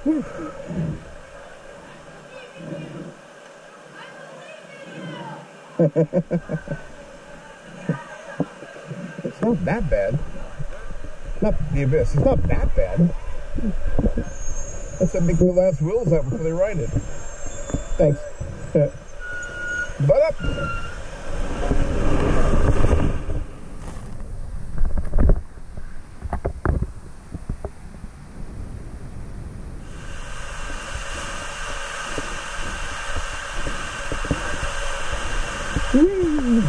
It's not that bad. Not the abyss. It's not that bad. That's what making the last wheels out before they ride it. Thanks. Butt up. Whee!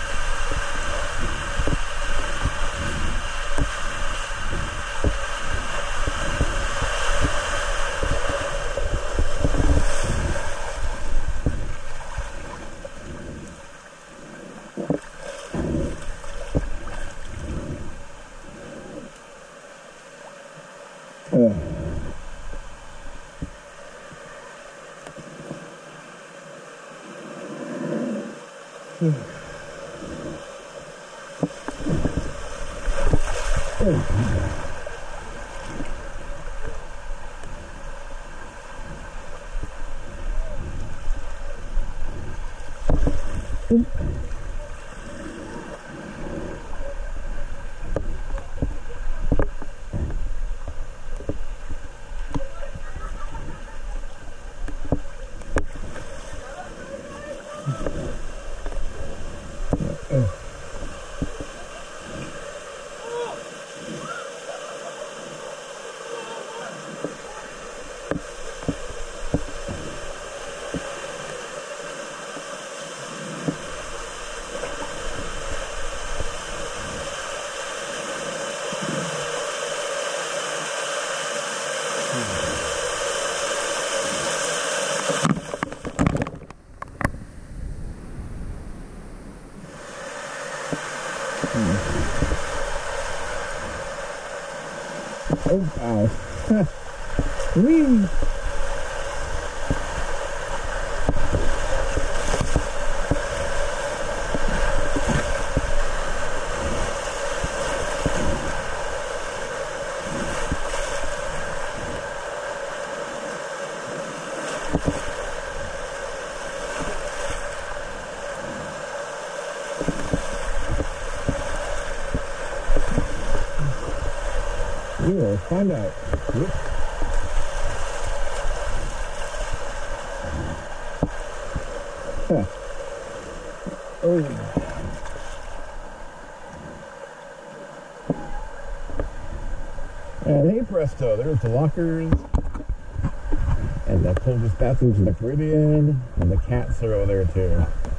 Oh, ow. Whee! We will find out. Whoops. Huh. Oh. And hey presto, there's the lockers. And the coldest bathrooms in the Caribbean. And the cats are over there too.